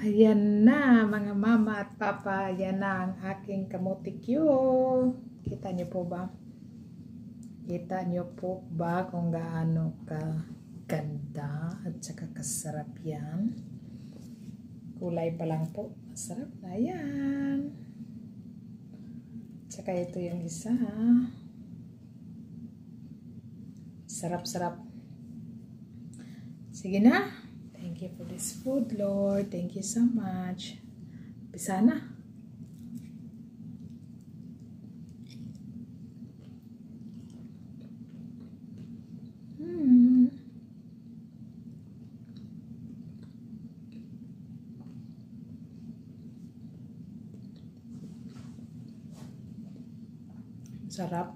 Ayan na mga mama at papa, ayan na ang aking kamote Q. Kita niyo po ba? Kita niyo po ba kung gaano ka ganda at saka kasarap yan? Kulay pa lang po, masarap na yan. Tsaka ito yung isa. Sarap-sarap. Sige na. Thank you for this food, Lord. Thank you so much. Pisa na. Sarap.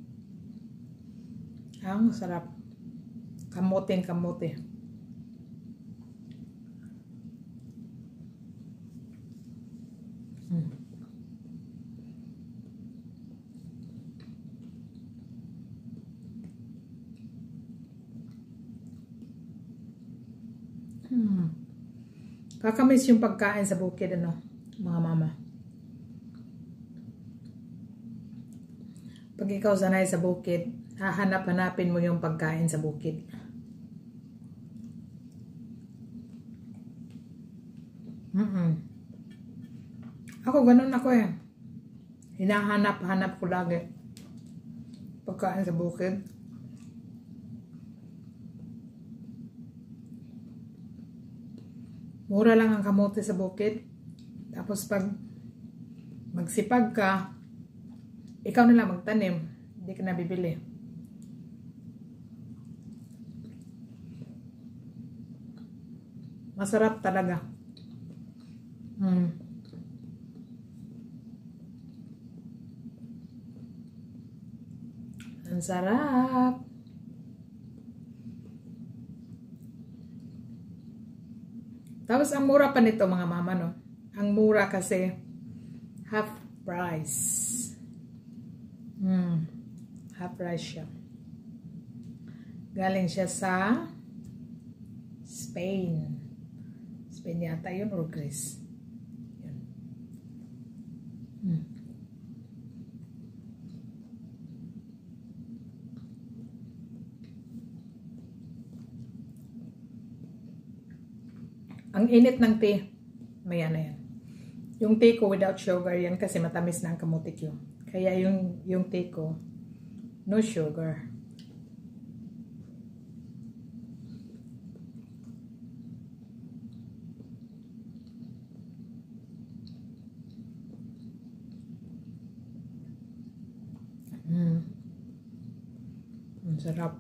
Ang sarap. Kamote. Kakamiss yung pagkain sa bukid, ano, mga mama. Pag ikaw sanay sa bukid, hahanap-hanapin mo yung pagkain sa bukid. Ako, ganun ako eh. Hinahanap-hanap ko lagi pagkain sa bukid. Mura lang ang kamote sa bukid. Tapos pag magsipag ka, ikaw na lang magtanim. Hindi ka na bibili. Masarap talaga. Ang sarap. Tapos ang mura pa nito mga mama, no? Ang mura kasi half price. Half price siya. Galing siya sa Spain. Spain yata yun or Greece. Yun. Ang init ng tea, may ano yan. Yung tea ko without sugar yan kasi matamis na ang kamote Q. Kaya yung tea ko, no sugar. Ang sarap.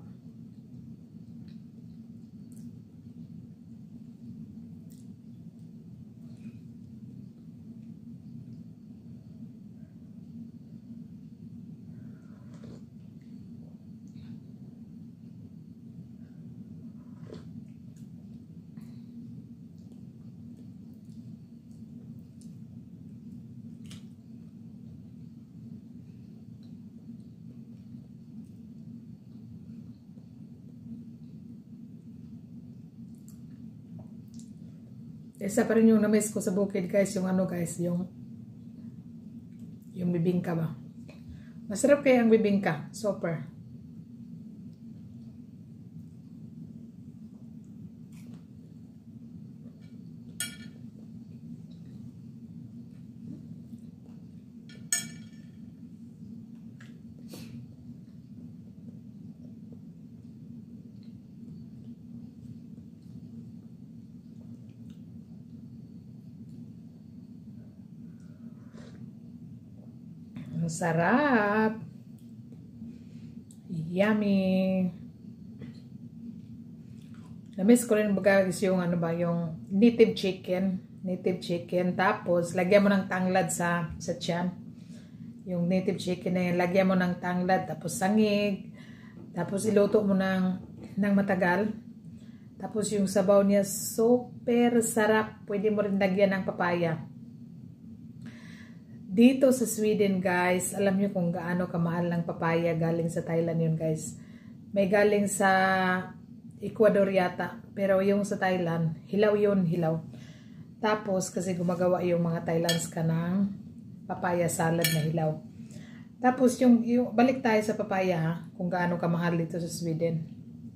Isa pa rin yung na-miss ko sa bukid guys, yung ano guys, yung bibingka ba. Masarap kaya ang bibingka, super. Ang sarap. Yummy. Na-miss ko rin guys yung ano ba, yung native chicken. Tapos, lagyan mo ng tanglad sa tiyan. Yung native chicken na yan, lagyan mo ng tanglad, tapos sangig. Tapos, iluto mo ng matagal. Tapos, yung sabaw niya, super sarap. Pwede mo rin lagyan ng papaya. Dito sa Sweden guys, alam niyo kung gaano kamahal ng papaya, galing sa Thailand yun guys. May galing sa Ecuador yata, pero yung sa Thailand, hilaw yun, hilaw. Tapos, kasi gumagawa yung mga Thailands ka ng papaya salad na hilaw. Tapos, yung balik tayo sa papaya ha, kung gaano kamahal dito sa Sweden.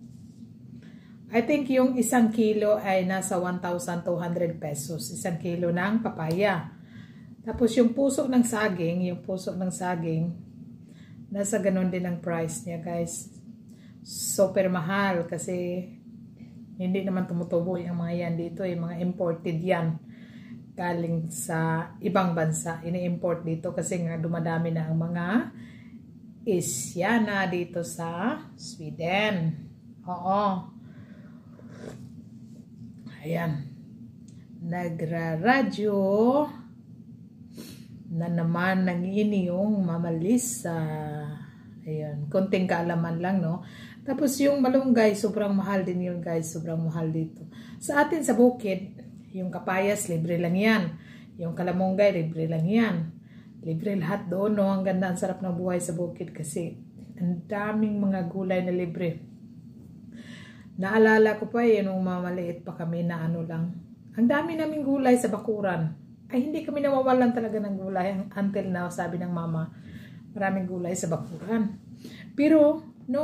I think yung 1 kilo ay nasa 1,200 pesos. 1 kilo ng papaya. Tapos, yung puso ng saging, nasa ganun din ang price niya, guys. Super mahal kasi hindi naman tumutubo yung mga yan dito. Yung mga imported yan. Galing sa ibang bansa. Ini-import dito kasi nga dumadami na ang mga Asiana dito sa Sweden. Oo. Ayan. Nagraradyo na naman ng inyong Mama Lisa. Ayan. Konting kaalaman lang, no? Tapos yung malunggay, sobrang mahal din yun, guys. Sobrang mahal dito. Sa atin, sa bukid, yung kapayas, libre lang yan. Yung kalamunggay, libre lang yan. Libre lahat doon, no? Ang ganda, ang sarap ng buhay sa bukid kasi ang daming mga gulay na libre. Naalala ko pa nung mamaliit pa kami na ano lang. Ang dami naming gulay sa bakuran. Ay, hindi kami nawawalan talaga ng gulay until now, sabi ng mama. Maraming gulay sa bakuran. Pero,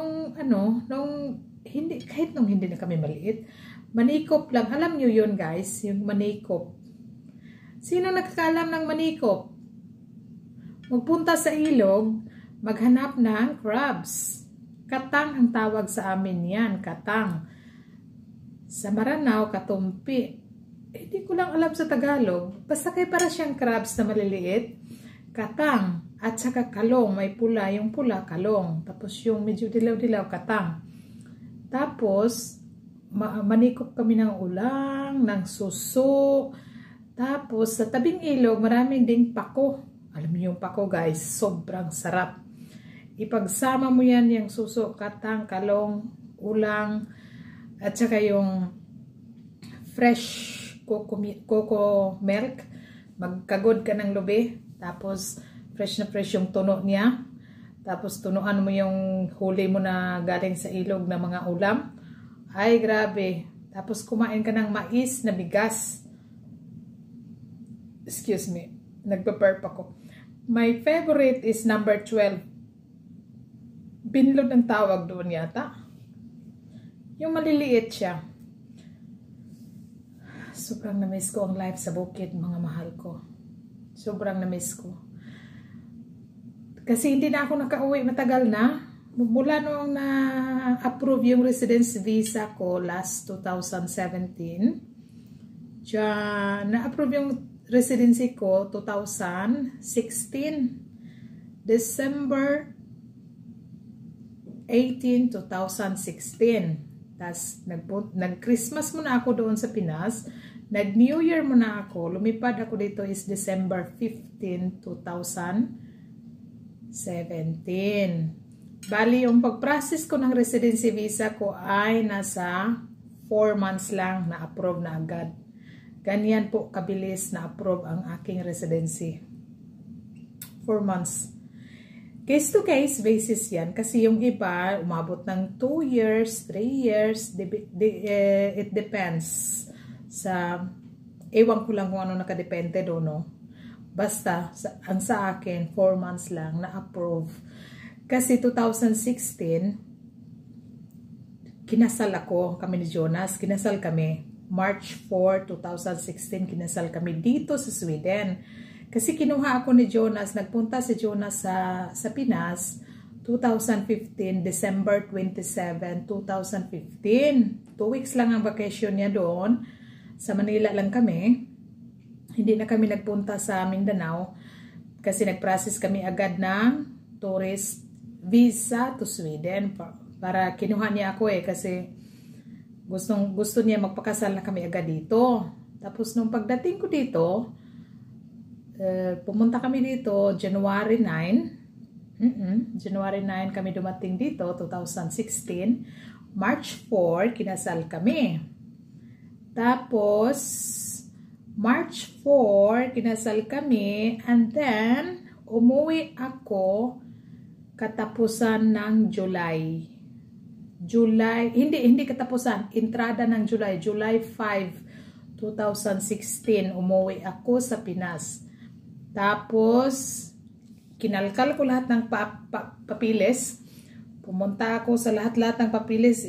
kahit nung hindi na kami maliit, manikop lang. Alam nyo yun, guys, yung manikop. Sino nakakaalam ng manikop? Magpunta sa ilog, maghanap ng crabs. Katang ang tawag sa amin yan, katang. Sa Maranao, katumpi. Hindi ko lang alam sa Tagalog. Basta kayo para siyang crabs na maliliit. Katang. At saka kalong. May pula. Yung pula, kalong. Tapos yung medyo dilaw-dilaw, katang. Tapos, manikop kami ng ulang, ng suso. Tapos, sa tabing ilog, maraming ding pako. Alam niyo yung pako, guys. Sobrang sarap. Ipagsama mo yan, yung suso, katang, kalong, ulang, at saka yung fresh coco milk. Magkagod ka ng lubi. Tapos, fresh na fresh yung tuno niya. Tapos, tunuan mo yung huli mo na galing sa ilog na mga ulam. Ay, grabe. Tapos, kumain ka ng mais na bigas. Excuse me. Nagpa-burp ako. My favorite is number 12. Binlod ang tawag doon yata. Yung maliliit siya. Sobrang na-miss ko ang life sa bukid, mga mahal ko. Sobrang na-miss ko. Kasi hindi na ako nakauwi matagal na. Mula noong na-approve yung residence visa ko last 2017. Na-approve yung residency ko 2016. December 18, 2016. Tapos, nag-Christmas muna ako doon sa Pinas. Nag-New Year muna ako. Lumipad ako dito is December 15, 2017. Bali, yung pag-process ko ng residency visa ko ay nasa 4 months lang na-approve na agad. Ganyan po kabilis na-approve ang aking residency. 4 months. Case-to-case basis yan. Kasi yung iba, umabot ng 2 years, 3 years. It depends. Ewan ko lang kung ano nakadepende doon, no? Basta, ang sa akin, 4 months lang na-approve. Kasi 2016, kinasal ako, kami ni Jonas. Kinasal kami. March 4, 2016, kinasal kami dito sa Sweden. Kasi kinuha ako ni Jonas, nagpunta si Jonas sa Pinas, 2015, December 27, 2015. 2 weeks lang ang vacation niya doon. Sa Manila lang kami. Hindi na kami nagpunta sa Mindanao kasi nag-process kami agad ng tourist visa to Sweden. Para kinuha niya ako kasi gusto niya magpakasal na kami agad dito. Tapos nung pagdating ko dito, pumunta kami dito January 9. January 9 kami dumating dito, 2016. March 4, kinasal kami. Tapos, March 4, kinasal kami. And then, umuwi ako katapusan ng July. Hindi katapusan. Entrada ng July. July 5, 2016, umuwi ako sa Pinas. Tapos, kinalkal ko lahat ng papilis. Pumunta ako sa lahat-lahat ng papilis.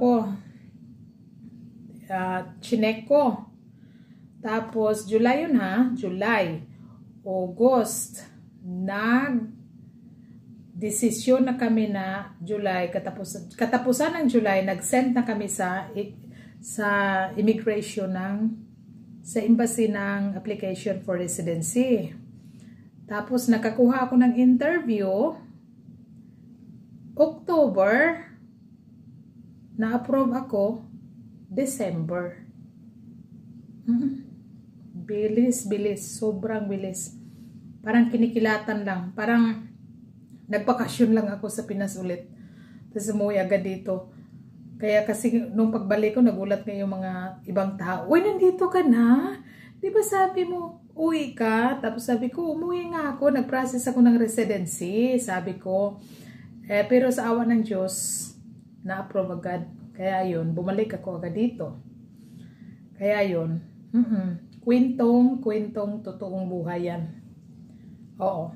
Chinek ko. Tapos, July yun ha. July. August. Desisyon na kami na July. Katapusan ng July, nag-send na kami sa immigration sa embassy ng application for residency. Tapos, nakakuha ako ng interview. October. Na-approve ako. December. Bilis. Sobrang bilis. Parang kinikilatan lang. Parang nagbakasyon lang ako sa Pinas ulit. Tapos umuwi agad dito. Kaya kasi nung pagbalik ko, nagulat nga yung mga ibang tao. Uy, nandito ka na? Di ba sabi mo, uwi ka? Tapos sabi ko, umuwi nga ako. Nag-process ako ng residency. Sabi ko. Pero sa awa ng Diyos, na-approve agad. Kaya yun, bumalik ako agad dito. Kaya yun. Kwentong, totoong buhay yan. Oo.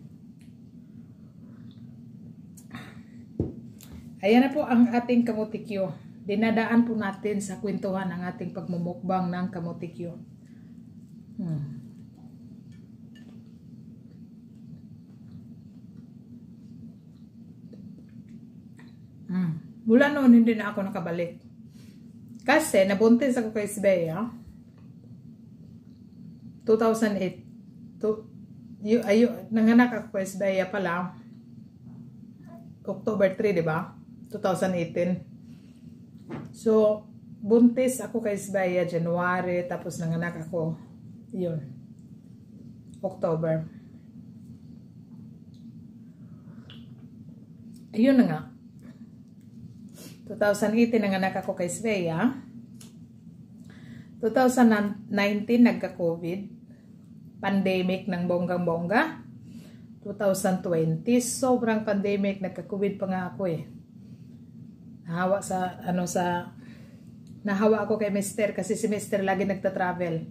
Ayan na po ang ating kamotikyo. Dinadaan po natin sa kwentuhan ang ating pagmumukbang ng kamotikyo. Mula noon hindi na ako nakabalik. Kasi nabuntis ako kay Svea 2008. Nanganak ako kay Svea pala October 3, di ba? 2018. So, buntis ako kay Svea January, tapos nanganak ako yun, October. Ayun na nga. 2018 nanganak ako kay Svea. 2019 nagka-COVID. Pandemic ng bonggang-bongga. 2020 sobrang pandemic, nagka-COVID pa nga ako eh. Nahawa ako kay Mister kasi si Mister lagi nagta-travel.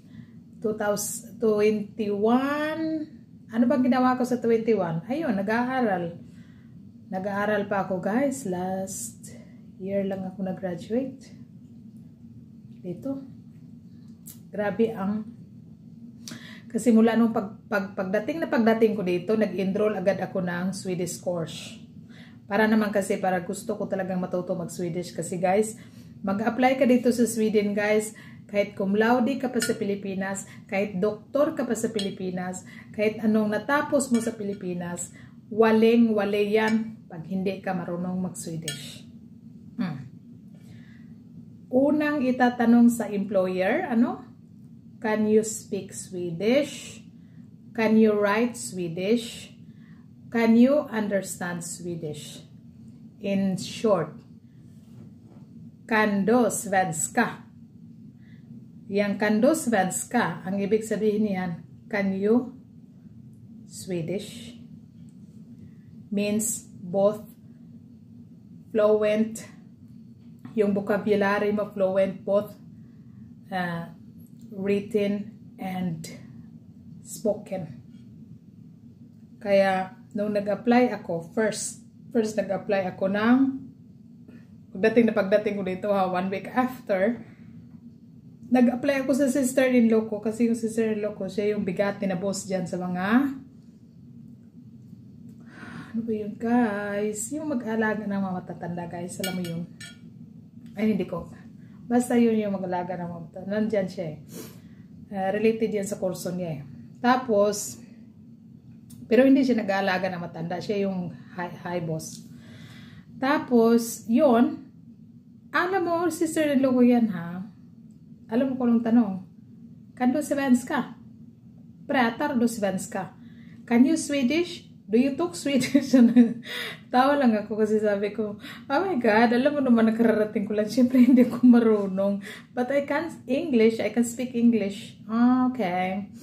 2021, ano bang ginawa ko sa 21? Ayun, nag-aaral. Nag-aaral pa ako guys. Last year lang ako nag-graduate. Dito. Grabe kasi mula nung pagdating ko dito, nag-enroll agad ako ng Swedish course. Para gusto ko talagang matuto mag-Swedish. Kasi guys, mag-apply ka dito sa Sweden guys. Kahit cum laude ka pa sa Pilipinas, kahit doktor ka pa sa Pilipinas, kahit anong natapos mo sa Pilipinas, waling-wale yan pag hindi ka marunong mag-Swedish. Unang itatanong sa employer, can you speak Swedish? Can you write Swedish? Can you understand Swedish? In short, kan du svenska? Yang kan du svenska, ang ibig sabihin niyan, can you Swedish? Means both fluent, yung vocabulary mo fluent, both written and spoken. Kaya nung nag-apply ako, first nag-apply ako ng pagdating ko dito 1 week after, nag-apply ako sa sister-in-law ko kasi yung sister-in-law ko, siya yung bigat na boss dyan sa mga ano ba yun guys, yung mag-alaga ng mga matatanda guys, alam mo yun, ay hindi ko, basta yun yung mag-alaga ng mga matatanda, nandyan siya eh. Related yan sa kurso niya eh. Tapos pero hindi siya nag-aalaga ng matanda, siya yung high boss. Tapos yun, alam mo, sister-in-law ko yan ha, alam mo kung anong tanong, kan du svenska? Pratar du svenska? Can you Swedish? Do you talk Swedish? Tawa lang ako kasi sabi ko, oh my God, alam mo naman nakararating ko lang. Siyempre hindi ko marunong. But I can English. I can speak English. Okay.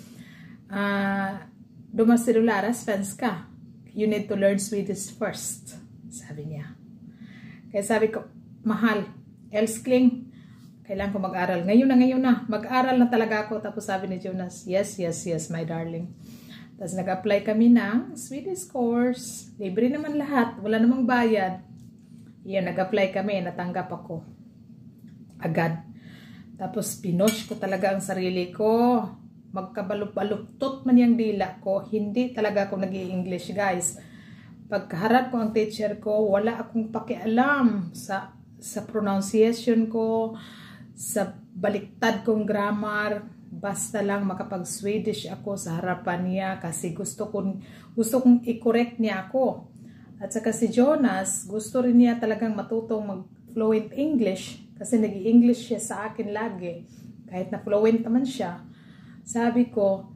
Du måste du lära svenska. You need to learn Swedish first. Sabi niya. Kaya sabi ko, mahal, älskling, Kailangan ko mag-aral. Ngayon na. Mag-aral na talaga ako. Tapos sabi ni Jonas, yes, my darling. Tapos nag-apply kami ng Swedish course. Libre naman lahat. Wala namang bayad. Yan, nag-apply kami. Natanggap ako. Agad. Tapos pinush ko talaga ang sarili ko. Magkabaluptot man yung dila ko. Hindi talaga ako nag-i-English, guys. Pagkaharap ko ang teacher ko, wala akong pakialam sa pronunciation ko, sa baliktad kong grammar. Basta lang makapag-Swedish ako sa harapan niya kasi gusto kong i-correct niya ako. At saka si Jonas, gusto rin niya talagang matutong mag-fluent English kasi nag-i-English siya sa akin lagi. Kahit na fluent naman siya. Sabi ko,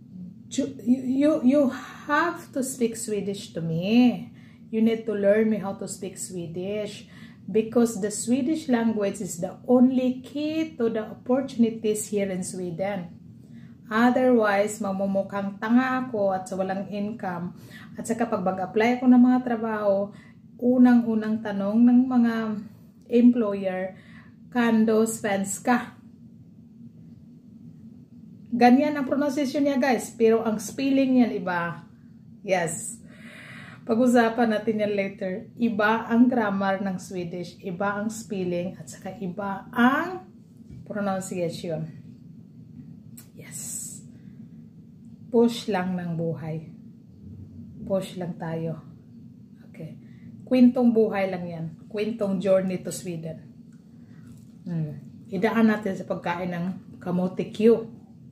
you have to speak Swedish to me. You need to learn me how to speak Swedish. Because the Swedish language is the only key to the opportunities here in Sweden. Otherwise, mamumukhang tanga ako at sa walang income. At saka pag mag-apply ako ng mga trabaho, unang-unang tanong ng mga employer, kando svenska. Ganyan ang pronunciation niya, guys. Pero ang spelling niyan iba. Yes. Pag-usapan natin yan later. Iba ang grammar ng Swedish. Iba ang spelling. At saka iba ang pronunciation. Yes. Push lang ng buhay. Push lang tayo. Okay. Kwentong buhay lang yan. Kwentong journey to Sweden. Idaan natin sa pagkain ng kamote Q.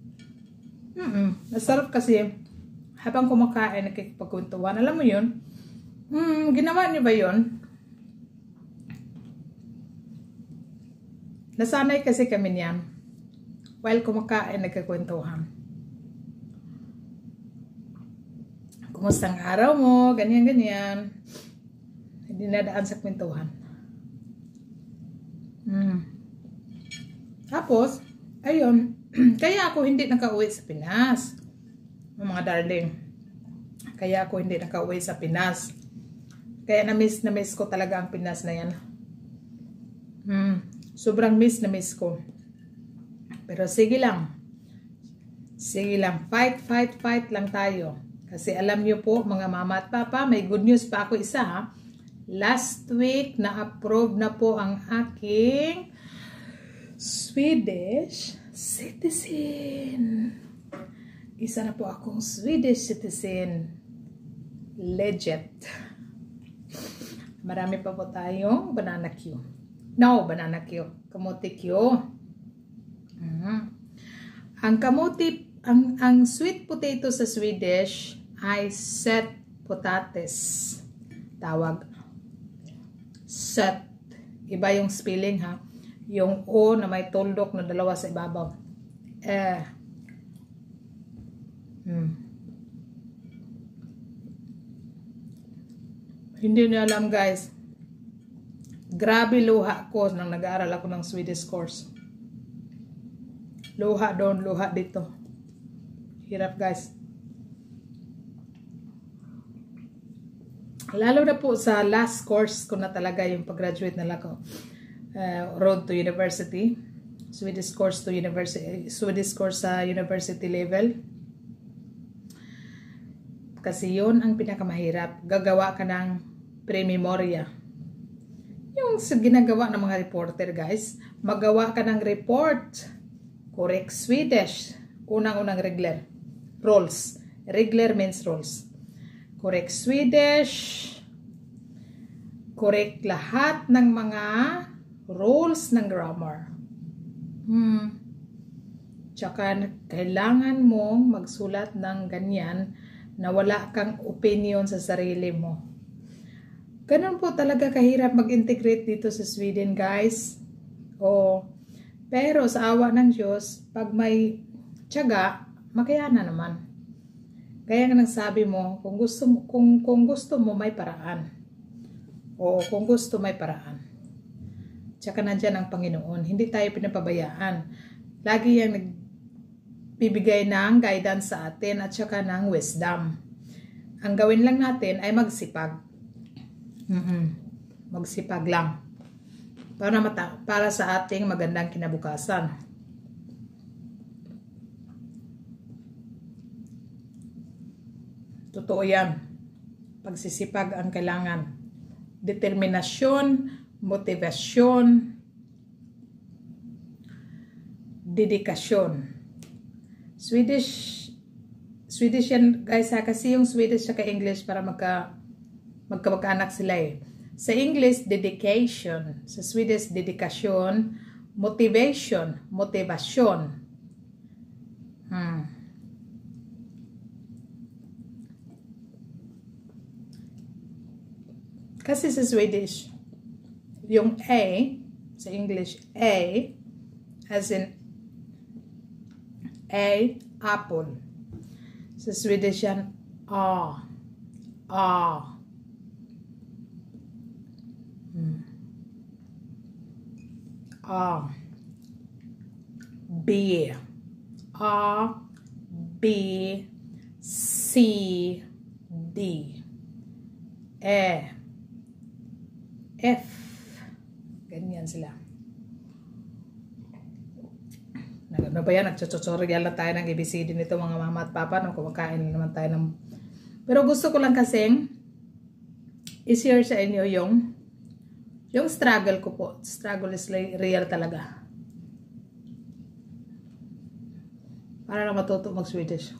Nasarap kasi habang kumakain, nakikipagkwentuhan. Alam mo yun? Ginawa niyo ba yun? Nasanay kasi kami niyan. While kumakain, nagkakwentuhan. Kumusta ang araw mo? Ganyan. Hindi nadaan sa kwentuhan. Tapos, ayun. Kaya ako hindi nakauwi sa Pinas. Mga darling. Kaya ako hindi nakauwi sa Pinas. Kaya na-miss ko talaga ang Pinas na yan. Sobrang miss ko. Pero sige lang. Sige lang. Fight lang tayo. Kasi alam niyo po, mga mama at papa, may good news pa ako isa ha. Last week, na-approve na po ang aking Swedish citizen. Isa na po akong Swedish citizen. Legit. Marami pa po tayong banana Q. No, banana Q. Kamote Q. Ang kamote, ang sweet potato sa Swedish ay set potatis. Tawag. Set. Iba yung spelling ha. Yung O na may tuldok na dalawa sa ibabaw. Hindi niyo alam, guys. Grabe luha ko nang nag-aaral ako ng Swedish course. Luha doon, luha dito. Hirap, guys. Lalo na po sa last course ko na talaga yung pag-graduate na lang ko. Road to university. Swedish course to university. Swedish course sa university level. Kasi yun ang pinakamahirap. Gagawa ka ng pre-memoria. Yung ginagawa ng mga reporter, guys. Magawa ka ng report. Correct Swedish. Unang-unang regular. Rules. Regular means rules. Correct Swedish. Correct lahat ng mga rules ng grammar. Tsaka kailangan mong magsulat ng ganyan na wala kang opinion sa sarili mo. Ganun po talaga kahirap mag-integrate dito sa Sweden, guys. Pero sa awa ng Diyos, pag may tiyaga, makayanan naman. Kaya nga nagsabi mo, kung gusto mo may paraan. Kung gusto may paraan. Tsaka nandyan ang Panginoon. Hindi tayo pinapabayaan. Lagi yung nagbibigay ng guidance sa atin at tsaka ng wisdom. Ang gawin lang natin ay magsipag. Magsipag lang. para sa ating magandang kinabukasan. Totoo yan. Pagsisipag ang kailangan. Determinasyon, motivasyon, dedikasyon. Swedish yan guys ha, kasi yung Swedish sa English para magkamag-anak sila eh. Sa English, dedication. Sa Swedish, dedikasyon. Motivasyon. Kasi sa Swedish, yung A, sa English, A, as in A, apple. Sa Swedish yan, A. B. B. C. D. E. F. Ganyan sila. Ano ba yan? Nagtututorial lang tayo ng ABCD nito mga mama at papa. Nung kumakain naman tayo ng... Pero gusto ko lang kasing i-share sa inyo yung struggle ko po. Struggle is real talaga. Para lang matuto mag-Swedish.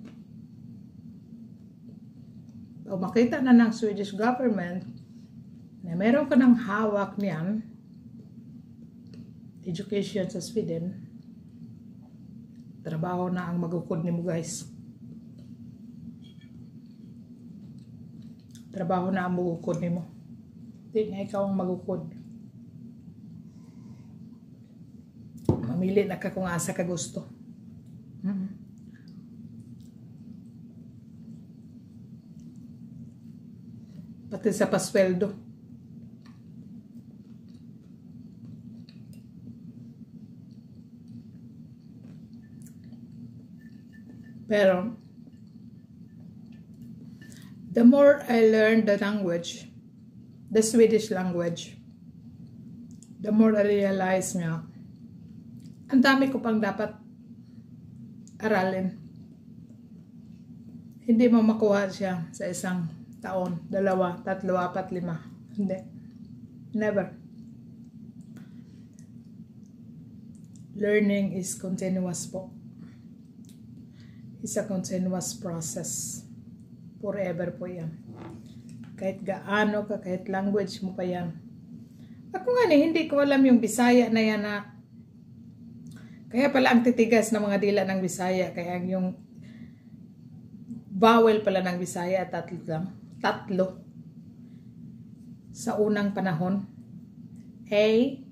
Pag makita na ng Swedish government na meron ka ng hawak niyan, education sa Sweden, trabaho na ang magukod ni mo guys. Trabaho na ang magukod ni mo. Hindi na ikaw ang magukod. Mamili na ka kung asa ka gusto. Pati sa pasweldo. Pero, the more I learned the language, the Swedish language, the more I realized nga, ang dami ko pang dapat aralin. Hindi mo makuha siya sa isang taon, 2, 3, 4, 5. Hindi. Never. Learning is continuous po. It's a continuous process. Forever po yan. Kahit gaano ka, kahit language mo pa yan. Ako nga hindi ko alam yung Bisaya na yan na kaya pala ang titigas ng mga dila ng Bisaya. Kaya yung vowel pala ng Bisaya, 3 lang. 3. Sa unang panahon. A,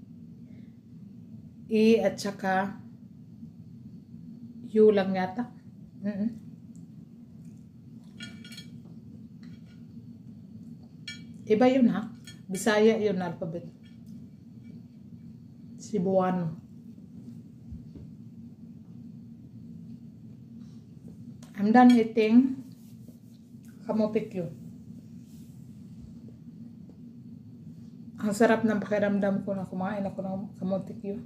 E, at saka U lang yata. Iba yun ha. Bisaya yun alphabet. Cebuano. I'm done eating kamote Q. Ang sarap ng pakiramdam ko na kumain ako ng kamote Q.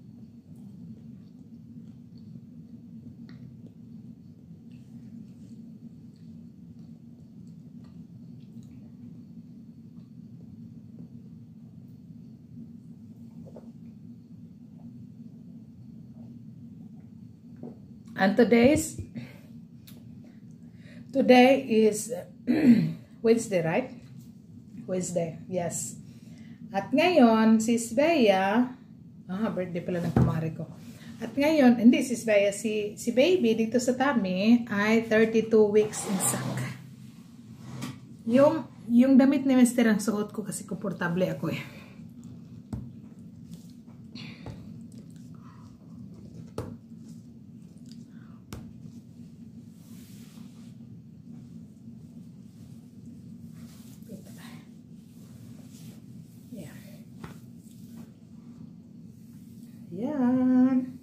And today is Wednesday, right? Wednesday, yes. At ngayon, si Svea, birthday pala ng kumare ko. At ngayon, hindi si Svea, si baby dito sa tummy ay 32 weeks in sack. Yung damit ni Mr. ang suot ko kasi komportable ako eh. Yan.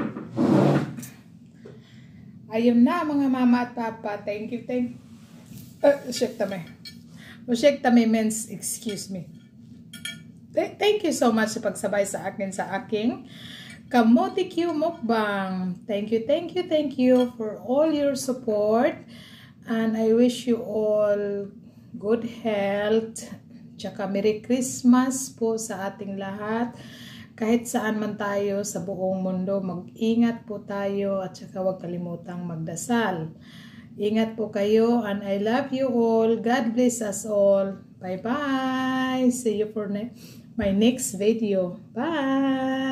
Ayun na mga mama at papa. Thank you. Shake tami. Shake tami means excuse me. Thank you so much sa pagsabay sa akin sa aking Kamote Q Mukbang. Thank you for all your support. And I wish you all good health. Tsaka Merry Christmas po sa ating lahat. Kahit saan man tayo sa buong mundo, mag-ingat po tayo at tsaka huwag kalimutang magdasal. Ingat po kayo and I love you all. God bless us all. Bye-bye. See you for my next video. Bye.